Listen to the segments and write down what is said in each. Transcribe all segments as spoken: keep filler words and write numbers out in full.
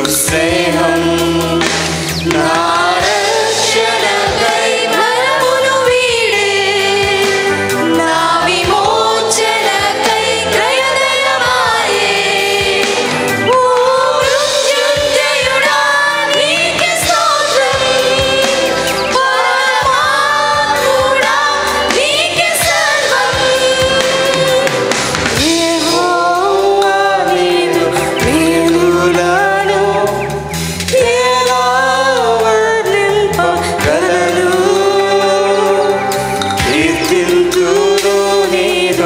స్నేహం నా రక్షణకై మరమును వీడే నా విమోచనకై క్రయధనమాయే ఓ మృత్యుంజయుడా నీకే స్తోత్రం పరమాత్ముడా నీకే సర్వం యెహోవా నీదు మేలులను ఎలా వర్ణింపగలను కీర్తింతును నీదు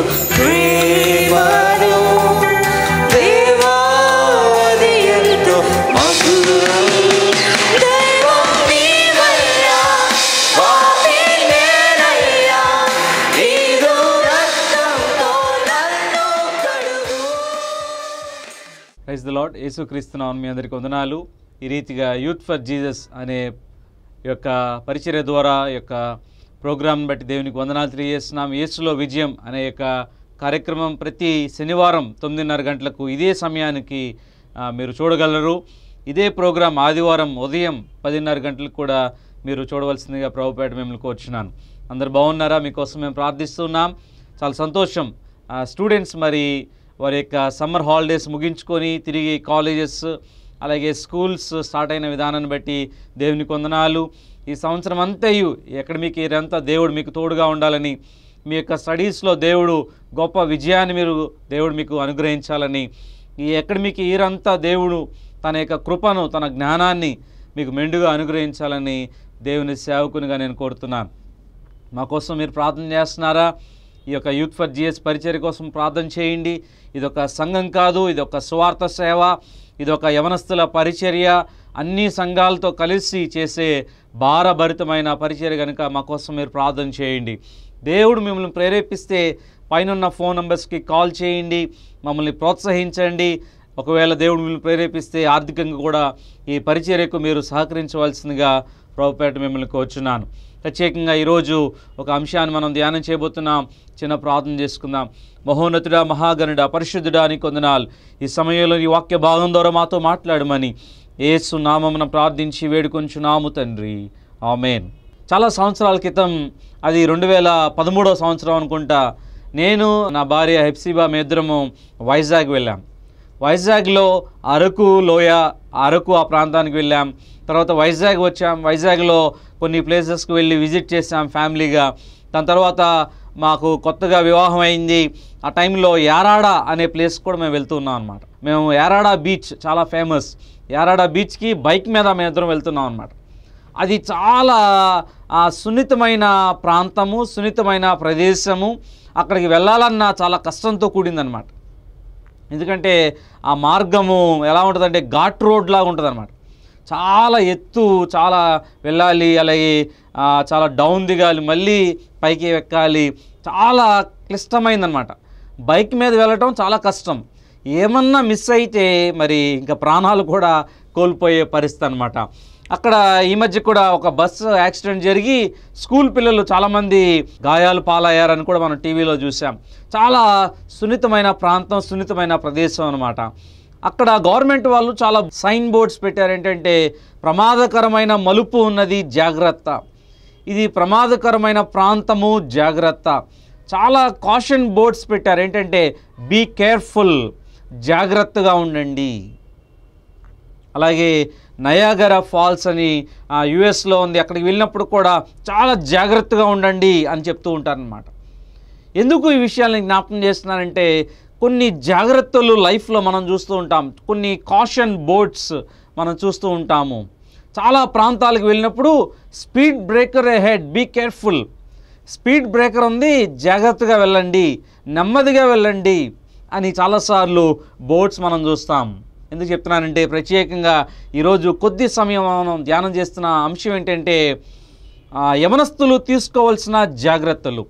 ప్రేమను దేవా అది ఎంతో మధురం దైవం నీవయ్యా పాపి నేనయ్యా నీదు రక్తంతో నన్ను కడుగు. Praise the Lord. యేసుక్రీస్తు నామమున మీ అందరికీ వందనాలు. ఈ రీతిగా యూత్ ఫర్ జీసస్ అనే ఈ యొక్క పరిచర్య ద్వారా ఈ యొక్క ప్రోగ్రాంని బట్టి దేవునికి వందనాలు తెలియజేస్తున్నాం. యేసులో విజయం అనే యొక్క కార్యక్రమం ప్రతి శనివారం తొమ్మిదిన్నర గంటలకు ఇదే సమయానికి ఆ, మీరు చూడగలరు. ఇదే ప్రోగ్రాం ఆదివారం ఉదయం పదిన్నర గంటలకు కూడా మీరు చూడవలసిందిగా ప్రభుపేట మిమ్మల్ని కోరుచున్నాను. అందరు బాగున్నారా? మీకోసం మేము ప్రార్థిస్తున్నాం. చాలా సంతోషం. ఆ, స్టూడెంట్స్ మరి వారి యొక్క సమ్మర్ హాలిడేస్ ముగించుకొని తిరిగి కాలేజెస్ అలాగే స్కూల్స్ స్టార్ట్ అయిన విధానాన్ని బట్టి దేవునికి వందనాలు. ఈ సంవత్సరం అంతయు అకాడమిక్ ఇయర్ అంతా దేవుడు మీకు తోడుగా ఉండాలని, మీ యొక్క స్టడీస్లో దేవుడు గొప్ప విజయాన్ని మీరు దేవుడు మీకు అనుగ్రహించాలని, ఈ అకాడమిక్ ఇయర్ అంతా దేవుడు తన యొక్క కృపను తన జ్ఞానాన్ని మీకు మెండుగా అనుగ్రహించాలని దేవుని సేవకునిగా నేను కోరుతున్నాను. మా కోసం మీరు ప్రార్థన చేస్తున్నారా? ఈ యొక్క యూత్ ఫర్ జీఎస్ పరిచర్య కోసం ప్రార్థన చేయండి. ఇది ఒక సంఘం కాదు, ఇది ఒక స్వార్థ సేవ, ఇది ఒక యవనస్తుల పరిచర్య, అన్ని సంఘాలతో కలిసి చేసే భారభరితమైన పరిచర్య కనుక మా కోసం మీరు ప్రార్థన చేయండి. దేవుడు మిమ్మల్ని ప్రేరేపిస్తే పైన ఫోన్ నంబర్స్కి కాల్ చేయండి, మమ్మల్ని ప్రోత్సహించండి. ఒకవేళ దేవుడు మిమ్మల్ని ప్రేరేపిస్తే ఆర్థికంగా కూడా ఈ పరిచర్యకు మీరు సహకరించవలసిందిగా ప్రభుపేట మిమ్మల్ని కోరుచున్నాను. ప్రత్యేకంగా ఈరోజు ఒక అంశాన్ని మనం ధ్యానం చేయబోతున్నాం. చిన్న ప్రార్థన చేసుకుందాం. మహోన్నతుడా, మహాగణుడా, పరిశుద్ధుడా నీకు వందనాలు. ఈ సమయంలో ఈ వాక్య భాగం ద్వారా మాతో మాట్లాడమని యేసు నామమున ప్రార్థించి వేడుకొంచున్నాము తండ్రి, ఆమేన్. చాలా సంవత్సరాల క్రితం, అది రెండు వేల పదమూడవ సంవత్సరం అనుకుంటా, నేను నా భార్య హెప్సిబా మేమిద్దరము వైజాగ్ వెళ్ళాం. వైజాగ్లో అరకు లోయ, అరకు ఆ ప్రాంతానికి వెళ్ళాం. తర్వాత వైజాగ్ వచ్చాం. వైజాగ్లో కొన్ని ప్లేసెస్కి వెళ్ళి విజిట్ చేసాం ఫ్యామిలీగా. దాని తర్వాత మాకు కొత్తగా వివాహం అయింది. ఆ టైంలో యారాడ అనే ప్లేస్ కూడా మేము వెళ్తున్నాం అనమాట. మేము యారాడ బీచ్ చాలా ఫేమస్. యారాడ బీచ్కి బైక్ మీద మేము ఇద్దరం వెళ్తున్నాం అనమాట. అది చాలా సున్నితమైన ప్రాంతము, సున్నితమైన ప్రదేశము. అక్కడికి వెళ్ళాలన్నా చాలా కష్టంతో కూడిందనమాట. ఎందుకంటే ఆ మార్గము ఎలా ఉంటుందంటే ఘాట్ రోడ్ లాగా ఉంటుంది అనమాట. చాలా ఎత్తు, చాలా వెళ్ళాలి, అలాగే చాలా డౌన్ దిగాలి, మళ్ళీ పైకి ఎక్కాలి. చాలా క్లిష్టమైందనమాట. బైక్ మీద వెళ్ళటం చాలా కష్టం. ఏమన్నా మిస్ అయితే మరి ఇంకా ప్రాణాలు కూడా కోల్పోయే పరిస్థితి అనమాట. అక్కడ ఈ మధ్య కూడా ఒక బస్సు యాక్సిడెంట్ జరిగి స్కూల్ పిల్లలు చాలామంది గాయాలు పాలయ్యారని కూడా మనం టీవీలో చూసాం. చాలా సున్నితమైన ప్రాంతం, సున్నితమైన ప్రదేశం అనమాట. అక్కడ గవర్నమెంట్ వాళ్ళు చాలా సైన్ బోర్డ్స్ పెట్టారు. ఏంటంటే ప్రమాదకరమైన మలుపు ఉన్నది, జాగ్రత్త, ఇది ప్రమాదకరమైన ప్రాంతము, జాగ్రత్త. చాలా కాషన్ బోర్డ్స్ పెట్టారు. ఏంటంటే బీ కేర్ఫుల్, జాగ్రత్తగా ఉండండి. అలాగే నయాగరా ఫాల్స్ అని యుఎస్లో ఉంది, అక్కడికి వెళ్ళినప్పుడు కూడా చాలా జాగ్రత్తగా ఉండండి అని చెప్తూ ఉంటారనమాట. ఎందుకు ఈ విషయాన్ని జ్ఞాపకం చేస్తున్నానంటే కొన్ని జాగ్రత్తలు లైఫ్లో మనం చూస్తూ ఉంటాం, కొన్ని కాషన్ బోర్డ్స్ మనం చూస్తూ ఉంటాము. చాలా ప్రాంతాలకు వెళ్ళినప్పుడు speed breaker ahead, be careful, speed breaker ఉంది, జాగ్రత్తగా వెళ్ళండి, నెమ్మదిగా వెళ్ళండి అని చాలాసార్లు బోర్డ్స్ మనం చూస్తాం. ఎందుకు చెప్తున్నానంటే ప్రత్యేకంగా ఈరోజు కొద్ది సమయం మనం ధ్యానం చేస్తున్న అంశం ఏంటంటే యవనస్తులు తీసుకోవాల్సిన జాగ్రత్తలు.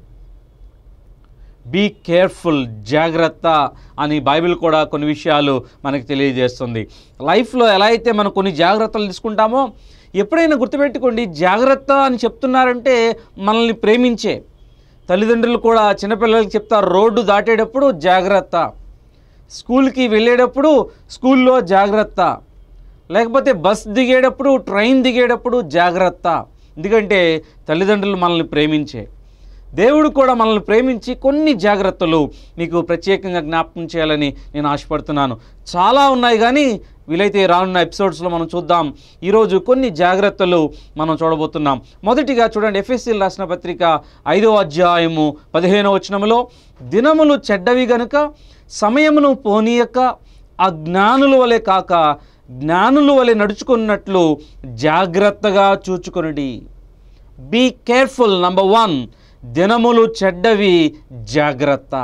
బీ కేర్ఫుల్, జాగ్రత్త అని బైబిల్ కూడా కొన్ని విషయాలు మనకు తెలియజేస్తుంది. లైఫ్లో ఎలా అయితే మనం కొన్ని జాగ్రత్తలు తీసుకుంటామో ఎప్పుడైనా గుర్తుపెట్టుకోండి, జాగ్రత్త అని చెప్తున్నారంటే మనల్ని ప్రేమించే తల్లిదండ్రులు కూడా చిన్నపిల్లలకి చెప్తారు, రోడ్డు దాటేటప్పుడు జాగ్రత్త, స్కూల్కి వెళ్ళేటప్పుడు స్కూల్లో జాగ్రత్త, లేకపోతే బస్ దిగేటప్పుడు, ట్రైన్ దిగేటప్పుడు జాగ్రత్త. ఎందుకంటే తల్లిదండ్రులు మనల్ని ప్రేమించే, దేవుడు కూడా మనల్ని ప్రేమించి కొన్ని జాగ్రత్తలు మీకు ప్రత్యేకంగా జ్ఞాపకం చేయాలని నేను ఆశపడుతున్నాను. చాలా ఉన్నాయి, కానీ వీలైతే రానున్న ఎపిసోడ్స్లో మనం చూద్దాం. ఈరోజు కొన్ని జాగ్రత్తలు మనం చూడబోతున్నాం. మొదటిగా చూడండి, ఎఫెసీయులకు రాసిన పత్రిక ఐదవ అధ్యాయము పదిహేనవ వచనములో, దినములు చెడ్డవి గనుక సమయమును పోనీయక అజ్ఞానుల వలె కాక జ్ఞానుల వలె నడుచుకున్నట్లు జాగ్రత్తగా చూచుకొనుడి. Be careful. నంబర్ వన్, దినములు చెడ్డవి, జాగ్రత్త.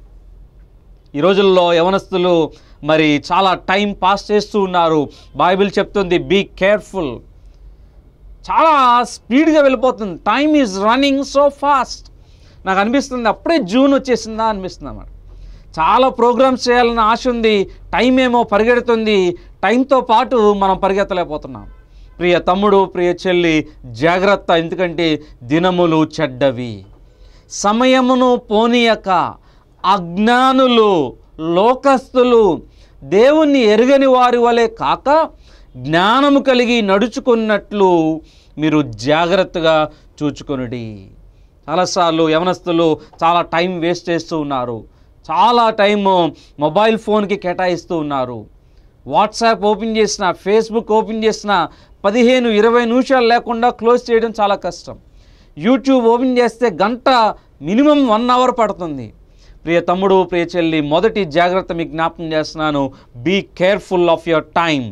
ఈ రోజుల్లో యవనస్తులు మరి చాలా టైం పాస్ చేస్తూ ఉన్నారు. బైబిల్ చెప్తుంది బీ కేర్ఫుల్. చాలా స్పీడ్గా వెళ్ళిపోతుంది. Time is running so fast. నాకు అనిపిస్తుంది అప్పుడే జూన్ వచ్చేసిందా అనిపిస్తుంది అన్నమాట. చాలా ప్రోగ్రామ్స్ చేయాలని ఆశ ఉంది, టైం ఏమో పరిగెడుతుంది, టైంతో పాటు మనం పరిగెత్తలేకపోతున్నాం. ప్రియ తమ్ముడు, ప్రియ చెల్లి, జాగ్రత్త. ఎందుకంటే దినములు చెడ్డవి, సమయమును పోనీయక అజ్ఞానులు, లోకస్తులు, దేవుణ్ణి ఎరుగని వారి వలె కాక జ్ఞానము కలిగి నడుచుకున్నట్లు మీరు జాగ్రత్తగా చూచుకొనుడి. చాలాసార్లు యవనస్తులు చాలా టైం వేస్ట్ చేస్తూ ఉన్నారు. చాలా టైము మొబైల్ ఫోన్కి కేటాయిస్తూ ఉన్నారు. వాట్సాప్ ఓపెన్ చేసిన, ఫేస్బుక్ ఓపెన్ చేసిన పదిహేను ఇరవై నిమిషాలు లేకుండా క్లోజ్ చేయడం చాలా కష్టం. యూట్యూబ్ ఓపెన్ చేస్తే గంట, మినిమం వన్ అవర్ పడుతుంది. ప్రియ తమ్ముడు, ప్రియ చెల్లి, మొదటి జాగ్రత్త మీకు జ్ఞాపకం చేస్తున్నాను. Be careful of your time.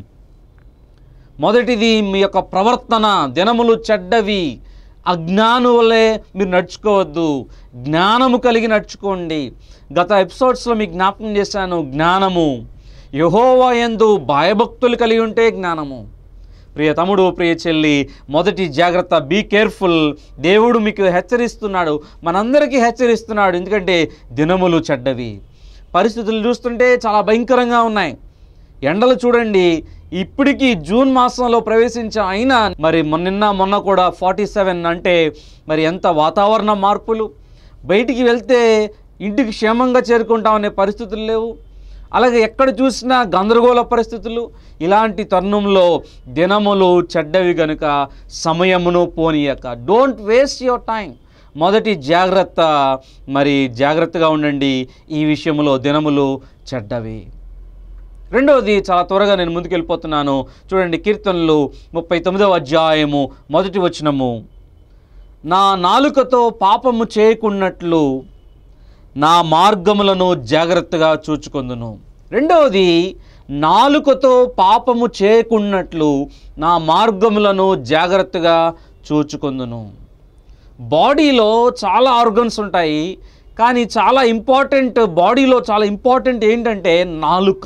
మొదటిది మీ యొక్క ప్రవర్తన. దినములు చెడ్డవి, అజ్ఞానులే మీరు నడుచుకోవద్దు, జ్ఞానము కలిగి నడుచుకోండి. గత ఎపిసోడ్స్లో మీకు జ్ఞాపకం చేశాను, జ్ఞానము. యెహోవా యందు భయభక్తులు కలిగి ఉంటే జ్ఞానము. ప్రియ తమ్ముడు, ప్రియ చెల్లి, మొదటి జాగ్రత్త బీ కేర్ఫుల్. దేవుడు మీకు హెచ్చరిస్తున్నాడు, మనందరికీ హెచ్చరిస్తున్నాడు. ఎందుకంటే దినములు చెడ్డవి. పరిస్థితులు చూస్తుంటే చాలా భయంకరంగా ఉన్నాయి. ఎండలు చూడండి, ఇప్పటికీ జూన్ మాసంలో ప్రవేశించా, అయినా మరి నిన్న మొన్న కూడా ఫార్టీ సెవెన్ అంటే మరి ఎంత వాతావరణ మార్పులు. బయటికి వెళ్తే ఇంటికి క్షేమంగా చేరుకుంటామనే పరిస్థితులు లేవు. అలాగే ఎక్కడ చూసినా గందరగోళ పరిస్థితులు. ఇలాంటి తరుణంలో దినములు చెడ్డవి గనుక సమయమును పోనీయక. Don't waste your time. మొదటి జాగ్రత్త, మరి జాగ్రత్తగా ఉండండి ఈ విషయంలో. దినములు చెడ్డవి. రెండవది, చాలా త్వరగా నేను ముందుకు వెళ్ళిపోతున్నాను. చూడండి, కీర్తనలు ముప్పై తొమ్మిదవ అధ్యాయము మొదటి వచనము, నా నాలుకతో పాపము చేయకున్నట్లు నా మార్గములను జాగ్రత్తగా చూచుకొందును. రెండవది, నాలుకతో పాపము చేయకున్నట్లు నా మార్గములను జాగ్రత్తగా చూచుకొందును. బాడీలో చాలా ఆర్గన్స్ ఉంటాయి, కానీ చాలా ఇంపార్టెంట్, బాడీలో చాలా ఇంపార్టెంట్ ఏంటంటే నాలుక.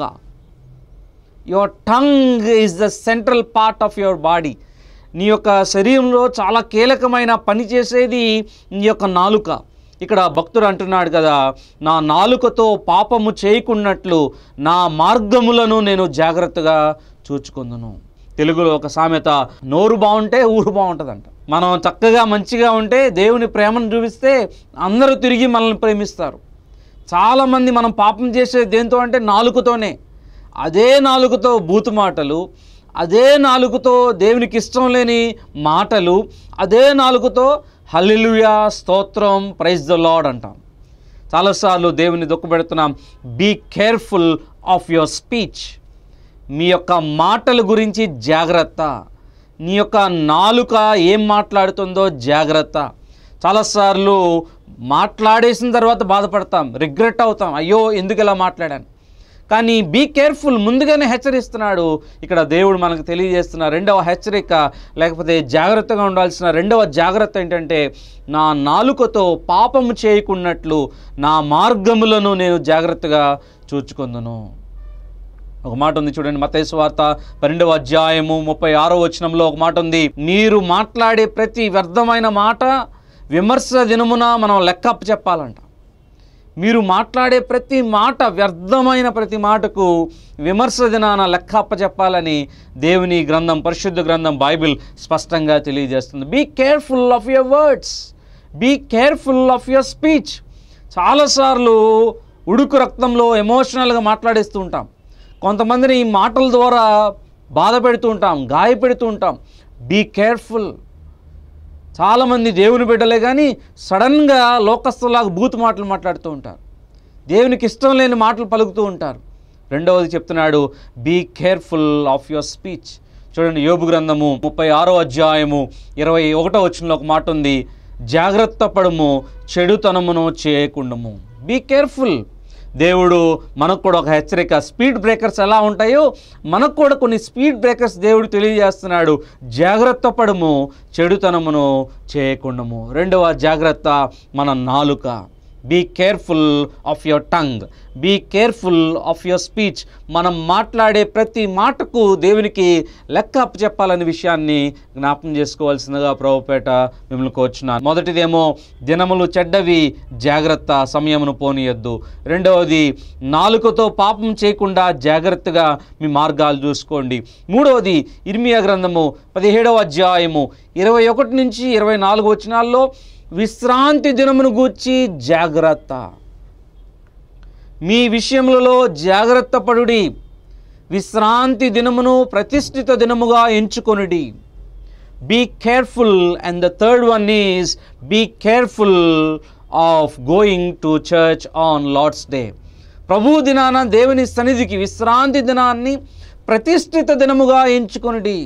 Your tongue is the central part of your body. నీ యొక్క శరీరంలో చాలా కీలకమైన పని చేసేది నీ యొక్క నాలుక. ఇక్కడ భక్తుడు అంటున్నాడు కదా, నా నాలుకతో పాపము చేయకున్నట్లు నా మార్గములను నేను జాగ్రత్తగా చూచుకొందును. తెలుగులో ఒక సామెత, నోరు బాగుంటే ఊరు బాగుంటుందంట. మనం చక్కగా మంచిగా ఉంటే, దేవుని ప్రేమను చూపిస్తే అందరూ తిరిగి మనల్ని ప్రేమిస్తారు. చాలామంది మనం పాపం చేసేది దేంతో అంటే నాలుకతోనే. అదే నాలుకతో బూతు మాటలు, అదే నాలుకతో దేవునికి ఇష్టం లేని మాటలు, అదే నాలుకతో హల్లెలూయా, స్తోత్రం, ప్రైజ్ ద లార్డ్ అంటాం. చాలాసార్లు దేవుని దుఃఖపెడుతున్నాం. Be careful of your speech. మీ యొక్క మాటల గురించి జాగ్రత్త. నీ యొక్క నాలుక ఏం మాట్లాడుతుందో జాగ్రత్త. చాలాసార్లు మాట్లాడేసిన తర్వాత బాధపడతాం, రిగ్రెట్ అవుతాం, అయ్యో ఎందుకు ఇలా మాట్లాడాను. కానీ బీ కేర్ఫుల్, ముందుగానే హెచ్చరిస్తున్నాడు. ఇక్కడ దేవుడు మనకు తెలియజేస్తున్న రెండవ హెచ్చరిక, లేకపోతే జాగ్రత్తగా ఉండాల్సిన రెండవ జాగ్రత్త ఏంటంటే, నా నాలుకతో పాపము చేయకున్నట్లు నా మార్గములను నేను జాగ్రత్తగా చూచుకొందును. ఒక మాట ఉంది చూడండి, మత్తయి సువార్త పన్నెండవ అధ్యాయము ముప్పై ఆరో వచనంలో ఒక మాట ఉంది, మీరు మాట్లాడే ప్రతి వ్యర్థమైన మాట విమర్శ దినమున మనం లెక్క చెప్పాలంట. మీరు మాట్లాడే ప్రతి మాట, వ్యర్థమైన ప్రతి మాటకు విమర్శ దినాన లెక్క అప్పచెప్పాలని దేవుని గ్రంథం, పరిశుద్ధ గ్రంథం బైబిల్ స్పష్టంగా తెలియజేస్తుంది. Be careful of your words, be careful of your speech. చాలాసార్లు ఉడుకు రక్తంలో ఎమోషనల్గా మాట్లాడేస్తూ ఉంటాం. కొంతమందిని ఈ మాటల ద్వారా బాధ పెడుతూ ఉంటాం, గాయపెడుతూ ఉంటాం. Be careful. చాలామంది దేవుని బిడ్డలే కానీ సడన్గా లోకస్తులాగా బూతు మాటలు మాట్లాడుతూ ఉంటారు, దేవునికి ఇష్టం లేని మాటలు పలుకుతూ ఉంటారు. రెండవది చెప్తున్నాడు, be careful of your speech. చూడండి, యోబు గ్రంథము ముప్పై ఆరో అధ్యాయము ఇరవై ఒకటో వచనంలో ఒక మాట ఉంది, జాగ్రత్త పడుము, చెడుతనమును చేయకుండము. Be careful. దేవుడు మనకు కూడా ఒక హెచ్చరిక. స్పీడ్ బ్రేకర్స్ ఎలా ఉంటాయో మనకు కూడా కొన్ని స్పీడ్ బ్రేకర్స్ దేవుడు తెలియజేస్తున్నాడు. జాగ్రత్త పడుము, చెడుతనమును చేయకుండము. రెండవ జాగ్రత్త మన నాలుక. Be careful of your tongue, be careful of your speech. మనం మాట్లాడే ప్రతి మాటకు దేవునికి లెక్క అప్పచెప్పాలనే విషయాన్ని జ్ఞాపకం చేసుకోవాల్సిందిగా ప్రభుపేట మిమ్మల్ని కోరుచున్నాను. మొదటిదేమో దినములు చెడ్డవి, జాగ్రత్త, సమయమును పోనీయొద్దు. రెండవది నాలుకతో పాపం చేయకుండా జాగ్రత్తగా మీ మార్గాలు చూసుకోండి. మూడవది ఇర్మియా గ్రంథము పదిహేడవ అధ్యాయము ఇరవై ఒకటి నుంచి ఇరవై నాలుగు వచనాల్లో విశ్రాంతి దినమును గూర్చి జాగ్రత్త. మీ విషయములలో జాగ్రత్త పడుడి, విశ్రాంతి దినమును ప్రతిష్ఠిత దినముగా ఎంచుకొనుడి. Be careful. And the third one is be careful of going to church on Lord's day. ప్రభు దినాన దేవుని సన్నిధికి విశ్రాంతి దినాన్ని ప్రతిష్ఠిత దినముగా ఎంచుకొనుడి.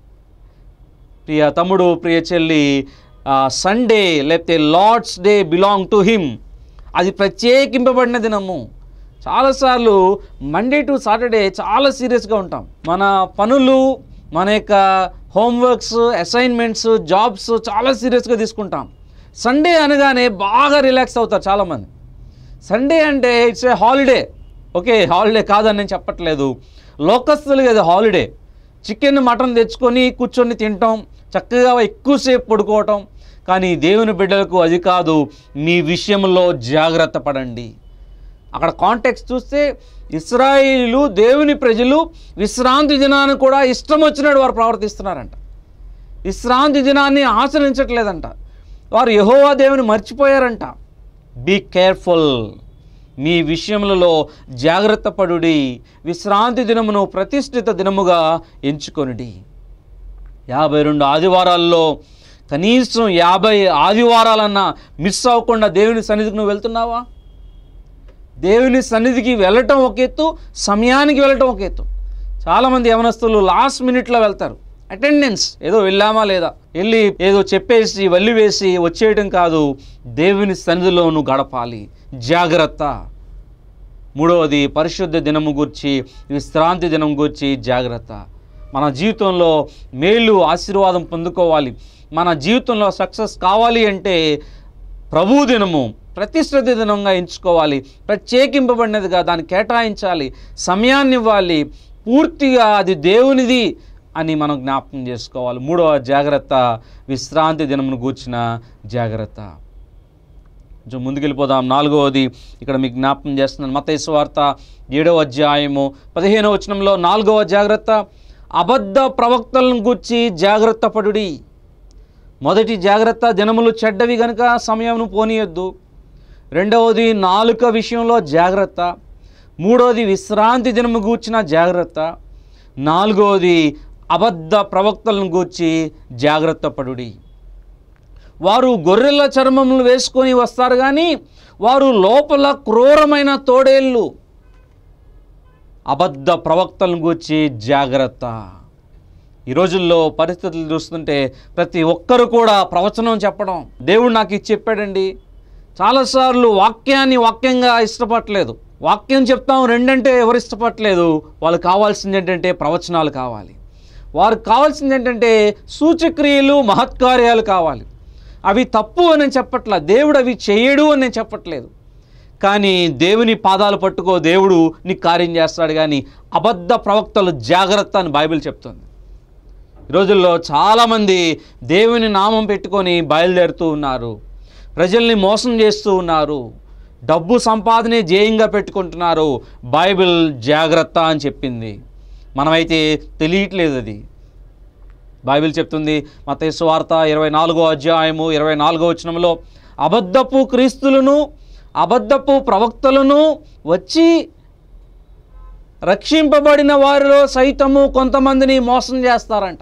ప్రియ తమ్ముడు, ప్రియ చెల్లి, సండే లేకపోతే Lord's day belong to him. అది ప్రత్యేకింపబడిన దినము. చాలాసార్లు మండే టు సాటర్డే చాలా సీరియస్గా ఉంటాం. మన పనులు, మన యొక్క హోంవర్క్స్, అసైన్మెంట్స్, జాబ్స్ చాలా సీరియస్గా తీసుకుంటాం. సండే అనగానే బాగా రిలాక్స్ అవుతారు చాలామంది. సండే అంటే it's a holiday. Okay, holiday కాదని నేను చెప్పట్లేదు, లోకస్తులుగా అది హాలిడే. చికెన్ మటన్ తెచ్చుకొని కూర్చొని తింటాం, చక్కగా ఎక్కువసేపు పడుకోవటం. కానీ దేవుని బిడ్డలకు అది కాదు. మీ విషయంలో జాగ్రత్త పడండి. అక్కడ కాంటెక్స్ట్ చూస్తే ఇశ్రాయేలీయులు, దేవుని ప్రజలు విశ్రాంతి దినాన్ని కూడా ఇష్టం వచ్చినట్టు వారు ప్రవర్తిస్తున్నారంట. విశ్రాంతి దినాన్ని ఆచరించట్లేదంట. వారు యెహోవా దేవుని మర్చిపోయారంట. Be careful. మీ విషయములలో జాగ్రత్త పడుడి, విశ్రాంతి దినమును ప్రతిష్ఠిత దినముగా ఎంచుకొనుడి. యాభై రెండు ఆదివారాల్లో కనీసం యాభై ఆదివారాలన్నా మిస్ అవ్వకుండా దేవుని సన్నిధికి నువ్వు వెళ్తున్నావా? దేవుని సన్నిధికి వెళ్ళటం ఒక ఎత్తు, సమయానికి వెళ్ళటం ఒక ఎత్తు. చాలామంది యవనస్తులు లాస్ట్ మినిట్లో వెళ్తారు. అటెండెన్స్, ఏదో వెళ్ళామా లేదా, వెళ్ళి ఏదో చెప్పేసి వల్లి వేసి వచ్చేయటం కాదు. దేవుని సన్నిధిలో నువ్వు గడపాలి. జాగ్రత్త. మూడవది పరిశుద్ధ దినము గురించి, విశ్రాంతి దినం గురించి జాగ్రత్త. మన జీవితంలో మేలు, ఆశీర్వాదం పొందుకోవాలి, మన జీవితంలో సక్సెస్ కావాలి అంటే ప్రభు దినము ప్రతిష్ఠిత దినంగా ఎంచుకోవాలి. ప్రత్యేకింపబడినదిగా దాన్ని కేటాయించాలి, సమయాన్ని ఇవ్వాలి. పూర్తిగా అది దేవునిది అని మనం జ్ఞాపకం చేసుకోవాలి. మూడవ జాగ్రత్త విశ్రాంతి దినమును గూర్చిన జాగ్రత్త. కొంచెం ముందుకెళ్ళిపోదాం. నాలుగవది ఇక్కడ మీకు జ్ఞాపకం చేస్తున్నాను. మత్తయి సువార్త ఏడవ అధ్యాయము పదిహేనవ వచనంలో నాలుగవ జాగ్రత్త, అబద్ధ ప్రవక్తలను గూర్చి జాగ్రత్త పడుడి. మొదటి జాగ్రత్త దినములు చెడ్డవి గనుక సమయమును పోనీయొద్దు. రెండవది నాలుక విషయంలో జాగ్రత్త. మూడవది విశ్రాంతి దినము గూర్చిన జాగ్రత్త. నాలుగవది అబద్ధ ప్రవక్తలను గూర్చి జాగ్రత్త పడుడి. వారు గొర్రెల చర్మములు వేసుకొని వస్తారు కానీ వారు లోపల క్రూరమైన తోడేళ్ళు. అబద్ధ ప్రవక్తలను గూర్చి జాగ్రత్త. ఈ రోజుల్లో పరిస్థితులు చూస్తుంటే ప్రతి ఒక్కరు కూడా ప్రవచనం చెప్పడం, దేవుడు నాకు ఇది చెప్పాడండి. చాలాసార్లు వాక్యాన్ని వాక్యంగా ఇష్టపడట్లేదు. వాక్యం చెప్తాం రెండంటే ఎవరు ఇష్టపడట్లేదు. వాళ్ళకి కావాల్సింది ఏంటంటే ప్రవచనాలు కావాలి. వారికి కావాల్సింది ఏంటంటే సూచక్రియలు, మహత్కార్యాలు కావాలి. అవి తప్పు అని నేను చెప్పట్లా, దేవుడు అవి చేయడు అని నేను చెప్పట్లేదు. కానీ దేవుని పాదాలు పట్టుకో, దేవుడు నీకు కార్యం చేస్తాడు. కానీ అబద్ధ ప్రవక్తలు జాగ్రత్త అని బైబిల్ చెప్తుంది. ఈ రోజుల్లో చాలామంది దేవుని నామం పెట్టుకొని బయలుదేరుతూ ఉన్నారు, ప్రజల్ని మోసం చేస్తూ ఉన్నారు, డబ్బు సంపాదనే ధ్యేయంగా పెట్టుకుంటున్నారు. బైబిల్ జాగ్రత్త అని చెప్పింది, మనమైతే తెలియట్లేదు. అది బైబిల్ చెప్తుంది. మత్తయి సువార్త ఇరవై నాలుగో అధ్యాయము ఇరవై నాలుగో వచనంలో, అబద్ధపు క్రీస్తులను అబద్ధపు ప్రవక్తలను వచ్చి రక్షింపబడిన వారిలో సైతము కొంతమందిని మోసం చేస్తారంట.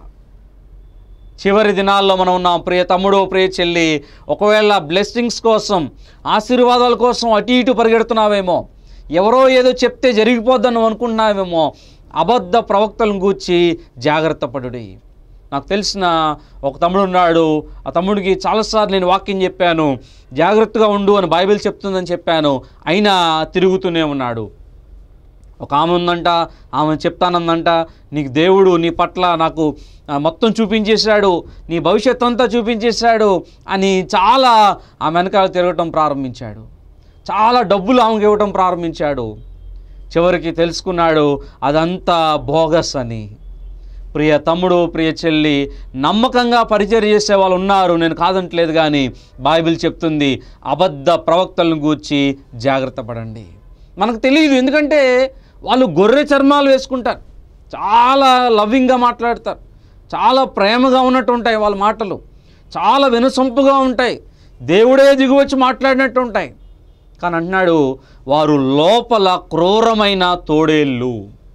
చివరి దినాల్లో మనం ఉన్నాం. ప్రియ తమ్ముడు, ప్రియ చెల్లి, ఒకవేళ బ్లెస్సింగ్స్ కోసం, ఆశీర్వాదాల కోసం అటు ఇటు పరిగెడుతున్నావేమో, ఎవరో ఏదో చెప్తే జరిగిపోద్దని అనుకుంటున్నావేమో, అబద్ధ ప్రవక్తలను గూర్చి జాగ్రత్త పడుడి. నాకు తెలిసిన ఒక తమ్ముడు ఉన్నాడు. ఆ తమ్ముడికి చాలాసార్లు నేను వాక్యం చెప్పాను, జాగ్రత్తగా ఉండు అని బైబిల్ చెప్తుందని చెప్పాను. అయినా తిరుగుతూనే ఉన్నాడు. ఒక ఆమె ఉందంట, ఆమె చెప్తానందంట, నీకు దేవుడు నీ పట్ల నాకు మొత్తం చూపించేశాడు, నీ భవిష్యత్తు అంతా చూపించేశాడు అని చాలా ఆమె వెనకాల తిరగటం ప్రారంభించాడు. చాలా డబ్బులు ఆమెకి ఇవ్వటం ప్రారంభించాడు. చివరికి తెలుసుకున్నాడు అదంతా బోగస్ అని. ప్రియ తమ్ముడు, ప్రియ చెల్లి, నమ్మకంగా పరిచర్య చేసే వాళ్ళు ఉన్నారు, నేను కాదంటలేదు. కానీ బైబిల్ చెప్తుంది అబద్ధ ప్రవక్తలను గూర్చి జాగ్రత్త పడండి. మనకు తెలియదు, ఎందుకంటే వాళ్ళు గొర్రె చర్మాలు వేసుకుంటారు, చాలా లవ్వింగ్గా మాట్లాడతారు, చాలా ప్రేమగా ఉన్నట్టు ఉంటాయి వాళ్ళ మాటలు, చాలా వినసొంపుగా ఉంటాయి, దేవుడే దిగువచ్చి మాట్లాడినట్టు ఉంటాయి. కానీ అంటున్నాడు వారు లోపల క్రూరమైన తోడేళ్ళు.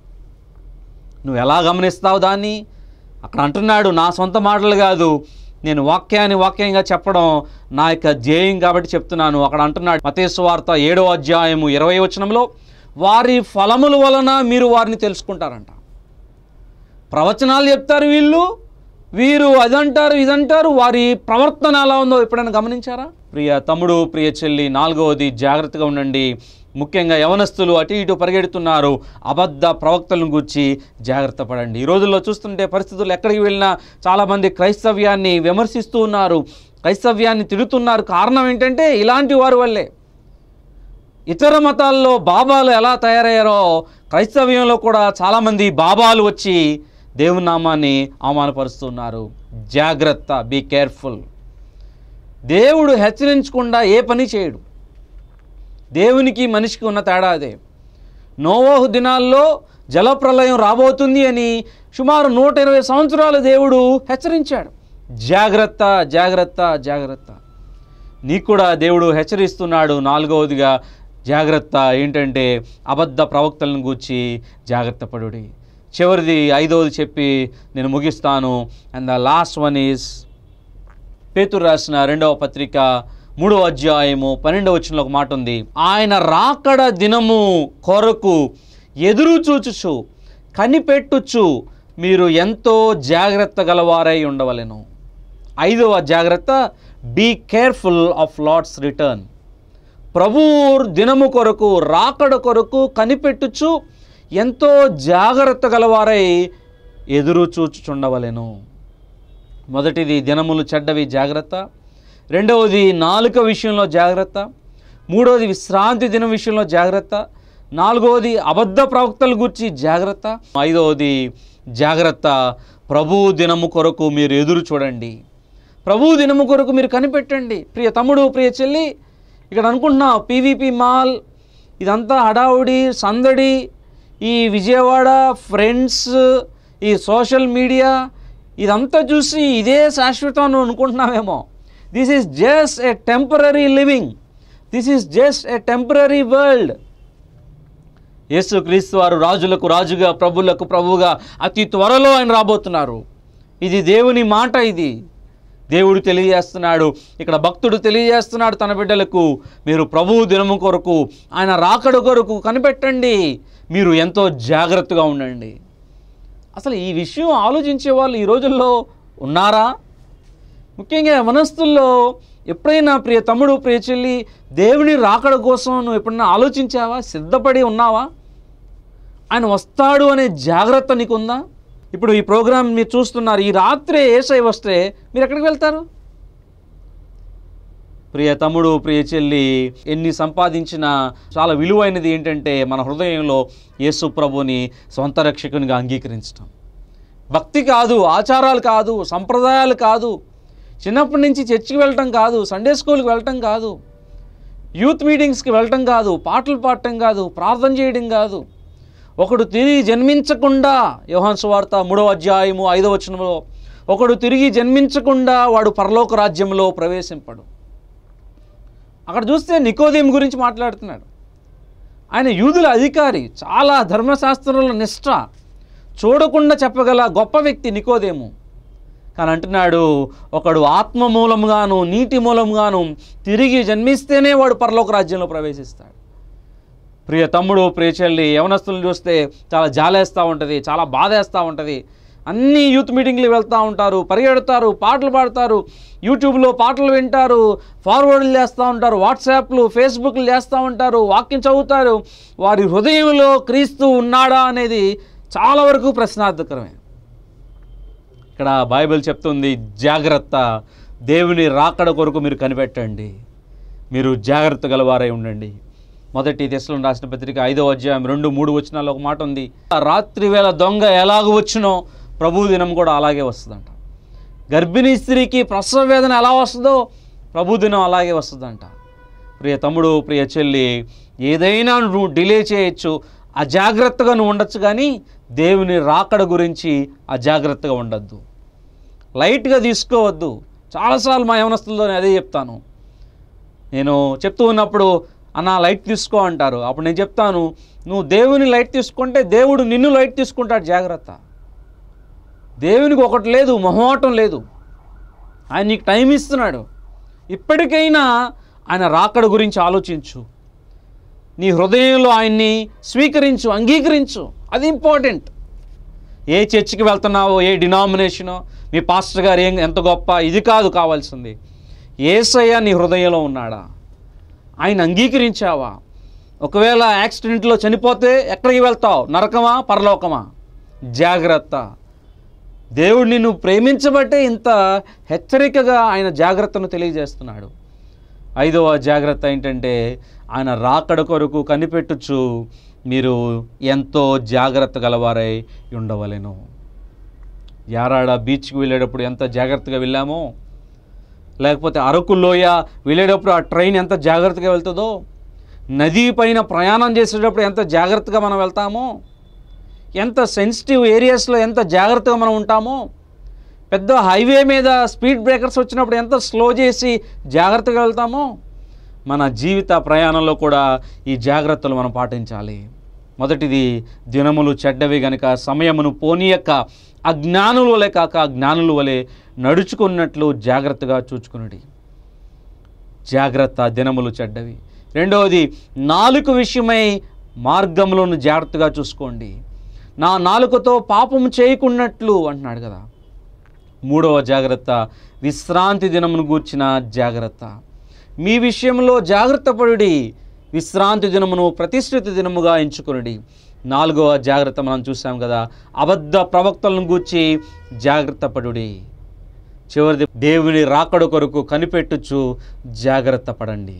నువ్వు ఎలా గమనిస్తావు దాన్ని? అక్కడ అంటున్నాడు, నా సొంత మాటలు కాదు, నేను వాక్యాన్ని వాక్యంగా చెప్పడం నా యొక్క ధ్యేయం కాబట్టి చెప్తున్నాను. అక్కడ అంటున్నాడు మత్తయి సువార్త ఏడో అధ్యాయము ఇరవై వచనంలో, వారి ఫలముల వలన మీరు వారిని తెలుసుకుంటారంట. ప్రవచనాలు చెప్తారు వీళ్ళు, వీరు అదంటారు ఇదంటారు, వారి ప్రవర్తన ఎలా ఉందో ఎప్పుడైనా గమనించారా? ప్రియ తమ్ముడు, ప్రియ చెల్లి, నాలుగవది జాగ్రత్తగా ఉండండి. ముఖ్యంగా యవనస్తులు అటు ఇటు పరిగెడుతున్నారు, అబద్ధ ప్రవక్తలను గురించి జాగ్రత్త పడండి. ఈ రోజుల్లో చూస్తుంటే పరిస్థితులు ఎక్కడికి వెళ్ళినా చాలామంది క్రైస్తవ్యాన్ని విమర్శిస్తూ ఉన్నారు, క్రైస్తవ్యాన్ని తిడుతున్నారు. కారణం ఏంటంటే ఇలాంటి వారి వల్లే. ఇతర మతాల్లో బాబాలు ఎలా తయారయ్యారో క్రైస్తవ్యంలో కూడా చాలామంది బాబాలు వచ్చి దేవుని నామాన్ని అవమానపరుస్తున్నారు. జాగ్రత్త, బీ కేర్ఫుల్. దేవుడు హెచ్చరించకుండా ఏ పని చేయడు. దేవునికి మనిషికి ఉన్న తేడా అదే. నోవహు దినాల్లో జలప్రలయం రాబోతుంది అని సుమారు నూట ఇరవై సంవత్సరాలు దేవుడు హెచ్చరించాడు. జాగ్రత్త, జాగ్రత్త, జాగ్రత్త. నీకు కూడా దేవుడు హెచ్చరిస్తున్నాడు. నాలుగవదిగా జాగ్రత్త ఏంటంటే అబద్ధ ప్రవక్తలను గూర్చి జాగ్రత్త పడుడి. చివరిది ఐదవది చెప్పి నేను ముగిస్తాను. And the last one is పేతురు రాసిన రెండవ పత్రిక మూడవ అధ్యాయము పన్నెండవ వచనంలో ఒక మాట ఉంది. ఆయన రాకడ దినము కొరకు ఎదురు చూచుచు కనిపెట్టుచు మీరు ఎంతో జాగ్రత్త గలవారై ఉండవలెను. ఐదవ జాగ్రత్త, be careful of Lord's return. ప్రభువు దినము కొరకు, రాకడ కొరకు కనిపెట్టుచు ఎంతో జాగ్రత్త గలవారై ఎదురు చూచుచుండవలెను. మొదటిది దినములు చెడ్డవి, జాగ్రత్త. రెండవది నాలుక విషయంలో జాగ్రత్త. మూడవది విశ్రాంతి దినం విషయంలో జాగ్రత్త. నాలుగవది అబద్ధ ప్రవక్తల గురించి జాగ్రత్త. ఐదవది జాగ్రత్త, ప్రభువు దినము కొరకు మీరు ఎదురు చూడండి, ప్రభువు దినము కొరకు మీరు కనిపెట్టండి. ప్రియ తమ్ముడు, ప్రియ చెల్లి, ఇక్కడ అనుకుంటున్నావు పీవీపీ మాల్ ఇదంతా హడావుడి సందడి, ఈ విజయవాడ ఫ్రెండ్స్, ఈ సోషల్ మీడియా ఇదంతా చూసి ఇదే శాశ్వతం అని అనుకుంటున్నావేమో. This is just a temporary living, this is just a temporary world. యేసుక్రీస్తు వారు రాజులకు రాజుగా, ప్రభువులకు ప్రభువుగా అతి త్వరలో ఆయన రాబోతున్నారు. ఇది దేవుని మాట. ఇది దేవుడు తెలియజేస్తున్నాడు. ఇక్కడ భక్తుడు తెలియజేస్తున్నాడు తన బిడ్డలకు, మీరు ప్రభువు దినము కొరకు, ఆయన రాకడ కొరకు కనిపెట్టండి, మీరు ఎంతో జాగ్రత్తగా ఉండండి. అసలు ఈ విషయం ఆలోచించే వాళ్ళు ఈ రోజుల్లో ఉన్నారా? ముఖ్యంగా మనస్తుల్లో ఎప్పుడైనా ప్రియ తమ్ముడు, ప్రియ చెల్లి, దేవుని రాకడ కోసం నువ్వు ఎప్పుడైనా ఆలోచించావా? సిద్ధపడి ఉన్నావా? ఆయన వస్తాడు అనే జాగ్రత్త నీకుందా? ఇప్పుడు ఈ ప్రోగ్రాం మీరు చూస్తున్నారు, ఈ రాత్రే యేసయ్య వస్తే మీరు ఎక్కడికి వెళ్తారు? ప్రియ తమ్ముడు, ప్రియ చెల్లి, ఎన్ని సంపాదించినా చాలా విలువైనది ఏంటంటే మన హృదయంలో యేసు ప్రభుని సొంత రక్షకునిగా అంగీకరించడం. భక్తి కాదు, ఆచారాలు కాదు, సంప్రదాయాలు కాదు, చిన్నప్పటి నుంచి చర్చికి వెళ్ళటం కాదు, సండే స్కూల్కి వెళ్ళటం కాదు, యూత్ మీటింగ్స్కి వెళ్ళటం కాదు, పాటలు పాడటం కాదు, ప్రార్థన చేయడం కాదు. ఒకడు తిరిగి జన్మించకుండా, యోహాను సువార్త మూడవ అధ్యాయము ఐదవ వచనంలో, ఒకడు తిరిగి జన్మించకుండా వాడు పరలోక రాజ్యంలో ప్రవేశింపడు. అక్కడ చూస్తే నికోదేము గురించి మాట్లాడుతున్నాడు. ఆయన యూదుల అధికారి, చాలా ధర్మశాస్త్రంలో నిష్ఠ, చూడకుండా చెప్పగల గొప్ప వ్యక్తి నికోదేము. కానీ అంటున్నాడు, ఒకడు ఆత్మ మూలంగాను నీటి మూలంగాను తిరిగి జన్మిస్తేనే వాడు పరలోక రాజ్యంలో ప్రవేశిస్తాడు. ప్రియ తమ్ముడు, ప్రియ చెల్లి, యవనస్తులను చూస్తే చాలా జాలేస్తూ ఉంటుంది, చాలా బాధేస్తూ ఉంటుంది. అన్ని యూత్ మీటింగ్లు వెళ్తూ ఉంటారు, పరిగెడతారు, పాటలు పాడతారు, యూట్యూబ్లో పాటలు వింటారు, ఫార్వర్డ్లు చేస్తూ ఉంటారు, వాట్సాప్లు ఫేస్బుక్లు చేస్తూ ఉంటారు, వాక్యం చదువుతారు. వారి హృదయంలో క్రీస్తు ఉన్నాడా అనేది చాలా వరకు ప్రశ్నార్థకరమే. ఇక్కడ బైబిల్ చెప్తుంది, జాగ్రత్త, దేవుని రాకడ కొరకు మీరు కనిపెట్టండి, మీరు జాగ్రత్త గలవారై ఉండండి. మొదటి దశలోని రాసిన పత్రిక ఐదో అధ్యాయం రెండు మూడు వచనాల్లో ఒక మాట ఉంది, రాత్రి వేళ దొంగ ఎలాగ వచ్చినో ప్రభు దినం కూడా అలాగే వస్తుందంట. గర్భిణీ స్త్రీకి ప్రసవ వేదన ఎలా వస్తుందో ప్రభు దినం అలాగే వస్తుందంట. ప్రియ తమ్ముడు, ప్రియ చెల్లి, ఏదైనా నువ్వు డిలే చేయొచ్చు, అజాగ్రత్తగా నువ్వు ఉండొచ్చు, కానీ దేవుని రాకడ గురించి అజాగ్రత్తగా ఉండద్దు, లైట్గా తీసుకోవద్దు. చాలాసార్లు మా యవనస్తులతో అదే చెప్తాను. నేను చెప్తూ ఉన్నప్పుడు, అన్న లైట్ తీసుకో అంటారు. అప్పుడు నేను చెప్తాను, నువ్వు దేవుని లైట్ తీసుకుంటే దేవుడు నిన్ను లైట్ తీసుకుంటాడు, జాగ్రత్త. దేవునికి ఒకటి లేదు, మొహమాటం లేదు, ఆయన నీకు టైం ఇస్తున్నాడు. ఇప్పటికైనా ఆయన రాకడ గురించి ఆలోచించు, నీ హృదయంలో ఆయన్ని స్వీకరించు, అంగీకరించు, అది ఇంపార్టెంట్. ఏ చర్చికి వెళ్తున్నావో, ఏ డినామినేషనో, మీ పాస్టర్ గారు ఏం ఎంత గొప్ప, ఇది కాదు కావాల్సింది. యేసయ్య నీ హృదయంలో ఉన్నాడా, ఆయన అంగీకరించావా? ఒకవేళ యాక్సిడెంట్లో చనిపోతే ఎక్కడికి వెళ్తావు, నరకమా పరలోకమా? జాగ్రత్త. దేవుడు నిన్ను ప్రేమించబట్టే ఇంత హెచ్చరికగా ఆయన జాగ్రత్తను తెలియజేస్తున్నాడు. ఐదవ జాగ్రత్త ఏంటంటే, ఆయన రాకడ కొరకు కనిపెట్టుచు మీరు ఎంతో జాగ్రత్త గలవారై ఉండవలెను. యారాడ బీచ్కి వెళ్ళేటప్పుడు ఎంత జాగ్రత్తగా వెళ్ళామో, లేకపోతే అరకు లోయ వెళ్ళేటప్పుడు ఆ ట్రైన్ ఎంత జాగ్రత్తగా వెళ్తుందో, నది పైన ప్రయాణం చేసేటప్పుడు ఎంత జాగ్రత్తగా మనం వెళ్తామో, ఎంత సెన్సిటివ్ ఏరియాస్లో ఎంత జాగ్రత్తగా మనం ఉంటామో, పెద్ద హైవే మీద స్పీడ్ బ్రేకర్స్ వచ్చినప్పుడు ఎంత స్లో చేసి జాగ్రత్తగా వెళ్తామో, మన జీవిత ప్రయాణంలో కూడా ఈ జాగ్రత్తలు మనం పాటించాలి. మొదటిది, దినములు చెడ్డవి గనుక సమయమును పోనీయక అజ్ఞానుల వలె కాక జ్ఞానుల వలె నడుచుకున్నట్లు జాగ్రత్తగా చూచుకునుడి. జాగ్రత్త, దినములు చెడ్డవి. రెండవది, నాలుక విషయమై మార్గంలోను జాగ్రత్తగా చూసుకోండి, నా నాలుకతో పాపము చేయకున్నట్లు అంటున్నాడు కదా. మూడవ జాగ్రత్త, విశ్రాంతి దినమును గూర్చిన జాగ్రత్త. మీ విషయంలో జాగ్రత్త పడుడి, విశ్రాంతి దినమును ప్రతిష్ఠిత దినముగా ఎంచుకునుడి. నాలుగవ జాగ్రత్త మనం చూసాం కదా, అబద్ధ ప్రవక్తలను గూర్చి జాగ్రత్త పడుడి. చివరిది, దేవుని రాకడ కొరకు కనిపెట్టుచు జాగ్రత్త పడండి.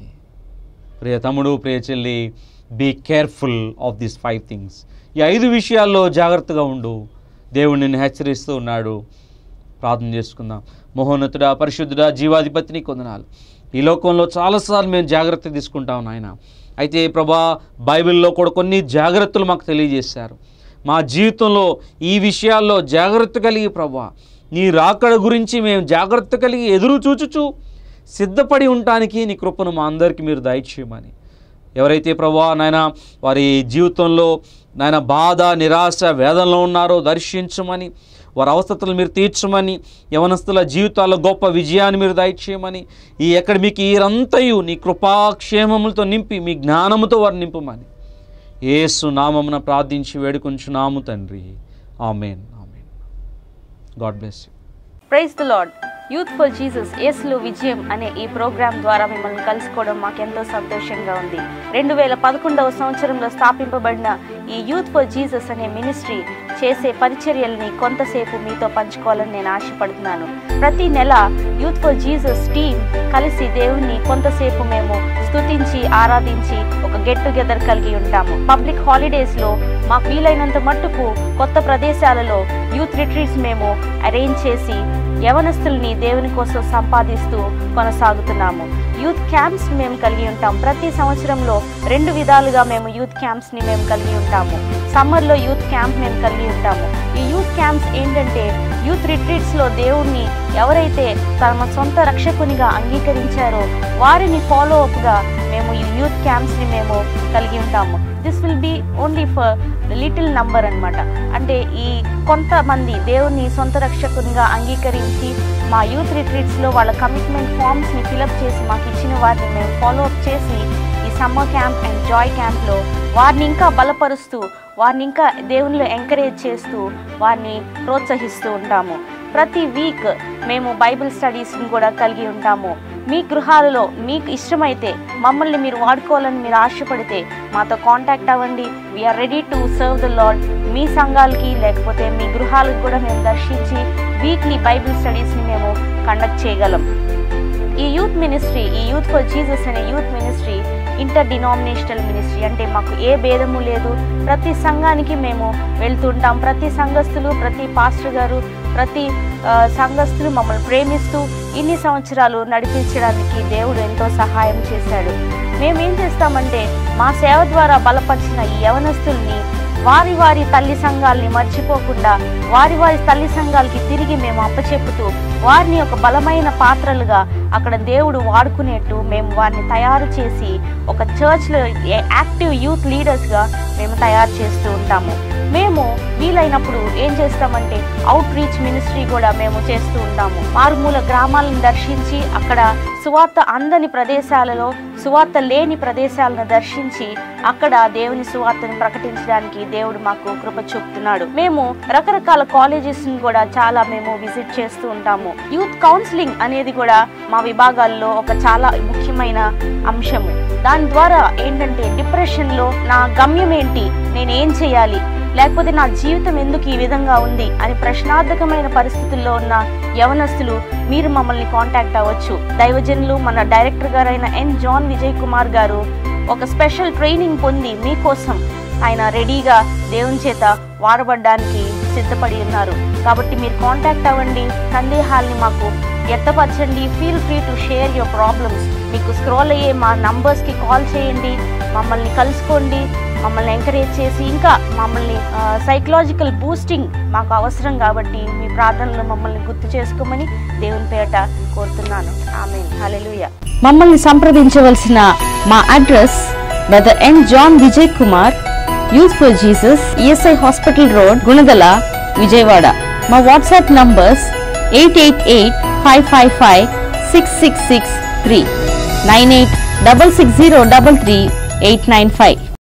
ప్రియ తమ్ముడు, ప్రియ చెల్లి, be careful of these five things. ఈ ఐదు విషయాల్లో జాగ్రత్తగా ఉండు. దేవుడు నిన్ను హెచ్చరిస్తూ ఉన్నాడు. ప్రార్థన చేసుకుందాం. మహోన్నతుడా, పరిశుద్ధుడా, జీవాధిపతిని కొందనాలు. ఈ లోకంలో చాలాసార్లు మేము జాగ్రత్త తీసుకుంటాం నాయన. అయితే ప్రభా, బైబిల్లో కూడా కొన్ని జాగ్రత్తలు మాకు తెలియజేశారు. మా జీవితంలో ఈ విషయాల్లో జాగ్రత్త కలిగి ప్రభా, నీ రాకడ గురించి మేము జాగ్రత్త కలిగి ఎదురు చూచుచు సిద్ధపడి ఉండటానికి నీ కృపను మా అందరికీ మీరు దయచేయమని, ఎవరైతే ప్రభా నాయన వారి జీవితంలో నాయన బాధ, నిరాశ, వేదనలో ఉన్నారో దర్శించమని, వారి అవస్థతలు మీరు తీర్చమని, యవనస్తుల జీవితాల్లో గొప్ప విజయాన్ని మీరు దయచేయమని, ఈ అకాడమిక్ ఇయర్ అంతయు నీ కృపాక్షేమములతో నింపి మీ జ్ఞానముతో వారు నింపమని యేసు నామమున ప్రార్థించి వేడుకొంచున్నాము తండ్రి. ఆమేన్. ఆమేన్. God bless you. Praise the Lord. Youth for Jesus యేసులో విజయం అనే ఈ ప్రోగ్రాం ద్వారా మిమ్మల్ని కలుసుకోవడం మాకెంతో సంతోషంగా ఉంది. రెండు వేల పదకొండవ సంవత్సరంలో స్థాపింపబడిన ఈ యూత్ ఫర్ జీసస్ అనే మినిస్ట్రీ చేసే పరిచర్యల్ని కొంతసేపు మీతో పంచుకోవాలని నేను ఆశపడుతున్నాను. ప్రతి నెల యూత్ ఫర్ జీసస్ టీమ్ కలిసి దేవుణ్ణి కొంతసేపు మేము స్తుతించి ఆరాధించి ఒక గెట్ టుగెదర్ కలిగి ఉంటాము. పబ్లిక్ హాలిడేస్లో మాకు వీలైనంత మట్టుకు కొత్త ప్రదేశాలలో యూత్ రిట్రీట్స్ మేము అరేంజ్ చేసి యవనస్తుల్ని దేవుని కోసం సంపాదిస్తూ కొనసాగుతున్నాము. యూత్ క్యాంప్స్ మేము కలిగి ఉంటాం. ప్రతి సంవత్సరంలో రెండు విధాలుగా మేము యూత్ క్యాంప్స్ని మేము కలిగి ఉంటాము. సమ్మర్లో యూత్ క్యాంప్ మేము కలిగి ఉంటాము. ఈ యూత్ క్యాంప్స్ ఏంటంటే, యూత్ రిట్రీట్స్లో దేవుణ్ణి ఎవరైతే తమ సొంత రక్షకునిగా అంగీకరించారో వారిని ఫాలో అప్గా మేము ఈ యూత్ క్యాంప్స్ని మేము కలిగి ఉంటాము. This will be only for little number అనమాట. అంటే ఈ కొంతమంది దేవుని సొంత రక్షకునిగా అంగీకరించి మా యూత్ రిట్రీట్స్లో వాళ్ళ కమిట్మెంట్ ఫామ్స్ని ఫిలప్ చేసి మాకు ఇచ్చిన వారిని మేము ఫాలో అప్ చేసి ఈ సమ్మర్ క్యాంప్ అండ్ జాయ్ క్యాంప్లో వారిని ఇంకా బలపరుస్తూ వారిని ఇంకా దేవునిలో ఎంకరేజ్ చేస్తూ వారిని ప్రోత్సహిస్తూ ఉంటాము. ప్రతి వీక్ మేము బైబిల్ స్టడీస్ని కూడా కలిగి ఉంటాము. మీ గృహాలలో మీకు ఇష్టమైతే మమ్మల్ని మీరు వాడుకోవాలని మీరు ఆశపడితే మాతో కాంటాక్ట్ అవ్వండి. We're ready to serve the Lord. మీ సంఘాలకి లేకపోతే మీ గృహాలకు కూడా మేము దర్శించి వీక్లీ బైబిల్ స్టడీస్ని మేము కండక్ట్ చేయగలం. ఈ యూత్ మినిస్ట్రీ, ఈ యూత్ ఫర్ జీసస్ అనే youth ministry interdenominational ministry. అంటే మాకు ఏ భేదము లేదు, ప్రతి సంఘానికి మేము వెళ్తుంటాం. ప్రతి సంఘస్థులు, ప్రతి పాస్టర్ గారు, ప్రతి సంఘస్థులు మమ్మల్ని ప్రేమిస్తూ ఇన్ని సంవత్సరాలు నడిపించడానికి దేవుడు ఎంతో సహాయం చేశాడు. మేమేం చేస్తామంటే మా సేవ ద్వారా బలపరిచిన ఈ యవనస్తుల్ని వారి వారి తల్లి సంఘాలని మర్చిపోకుండా వారి వారి తల్లి సంఘాలకి తిరిగి మేము అప్పచెప్పుతూ వారిని ఒక బలమైన పాత్రలుగా అక్కడ దేవుడు వాడుకునేట్టు మేము వారిని తయారు చేసి ఒక చర్చ్లో యాక్టివ్ యూత్ లీడర్స్గా మేము తయారు చేస్తూ ఉంటాము. మేము వీలైనప్పుడు ఏం చేస్తామంటే అవుట్ రీచ్ మినిస్ట్రీ కూడా మేము చేస్తూ ఉంటాము. మారుమూల గ్రామాలను దర్శించి అక్కడ సువార్త అందని ప్రదేశాలలో, సువార్త లేని ప్రదేశాలను దర్శించి అక్కడ దేవుని సువార్తను ప్రకటించడానికి దేవుడు మాకు కృప చూపుతున్నాడు. మేము రకరకాల కాలేజెస్ని కూడా చాలా మేము విజిట్ చేస్తూ ఉంటాము. యూత్ కౌన్సిలింగ్ అనేది కూడా మా విభాగాల్లో ఒక చాలా ముఖ్యమైన అంశము. దాని ద్వారా ఏంటంటే డిప్రెషన్లో నా గమ్యం ఏంటి, నేను ఏం చేయాలి, లేకపోతే నా జీవితం ఎందుకు ఈ విధంగా ఉంది అని ప్రశ్నార్థకమైన పరిస్థితుల్లో ఉన్న యవనస్తులు మీరు మమ్మల్ని కాంటాక్ట్ అవ్వచ్చు. దైవజనులు మన డైరెక్టర్ గారైన ఎన్ జాన్ విజయ్ కుమార్ గారు ఒక స్పెషల్ ట్రైనింగ్ పొంది మీకోసం ఆయన రెడీగా దేవుని చేత వాడబడ్డానికి సిద్ధపడి ఉన్నారు. కాబట్టి మీరు కాంటాక్ట్ అవ్వండి, సందేహాల్ని మాకు వ్యక్తపరచండి. Feel free to share your problems. మీకు స్క్రోల్ అయ్యే మా నంబర్స్కి కాల్ చేయండి, మమ్మల్ని కలుసుకోండి, మమ్మల్ని ఎంకరేజ్ చేసి ఇంకా మమ్మల్ని సైకలాజికల్ బూస్టింగ్ మాకు అవసరం కాబట్టి మీ ప్రార్థనలు మమ్మల్ని గుర్తు చేసుకోమని దేవుని పేట కోరుతున్నాను. ఆమేన్. హల్లెలూయా. మమ్మల్ని సంప్రదించవలసిన మా address brother N John Vijay Kumar, youth for Jesus, ESI hospital road, Gunadala, Vijayawada. మా WhatsApp numbers eight eight eight five five five six six six three, nine eight double six zero double three eight nine five.